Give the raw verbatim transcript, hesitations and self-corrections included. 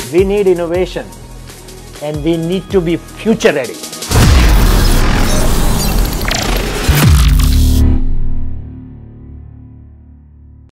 We need innovation and we need to be future ready.